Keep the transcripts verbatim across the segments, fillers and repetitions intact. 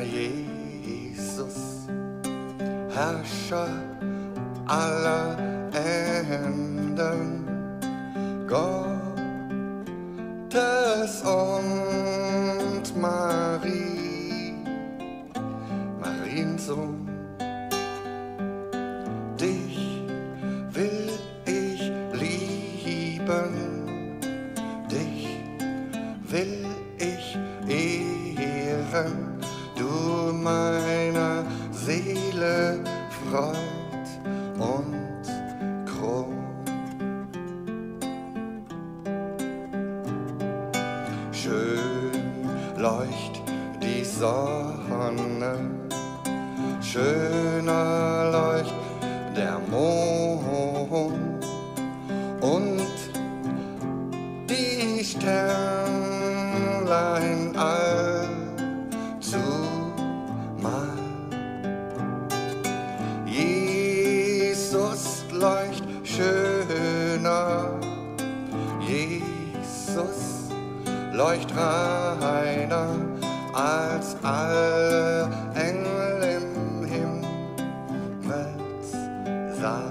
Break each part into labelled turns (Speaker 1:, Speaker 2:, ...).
Speaker 1: Jesus, Herrscher aller Enden, Gottes und Marie, Mariensohn. Dich will ich lieben, dich will ich ehren, du meiner Seele Freud und Kron. Schön leucht die Sonne, schöner leucht der Mond und die Sternlein allzumal. Jesus leucht schöner, Jesus leucht reiner als alle Engel im Himmelssaal.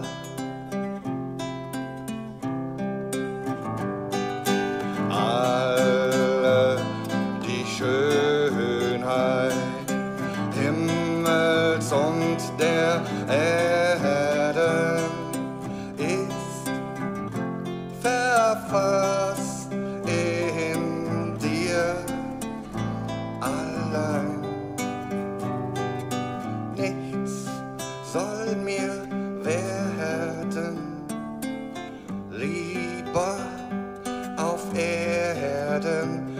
Speaker 1: Alle die Schönheit Himmels und der Erde ist verfasst in dir allein. Nichts soll mir werden lieber auf Erden